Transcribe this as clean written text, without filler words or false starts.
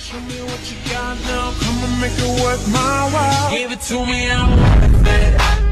Show me what you got now. Come and make it worth my while. Give it to me, I'm worth it.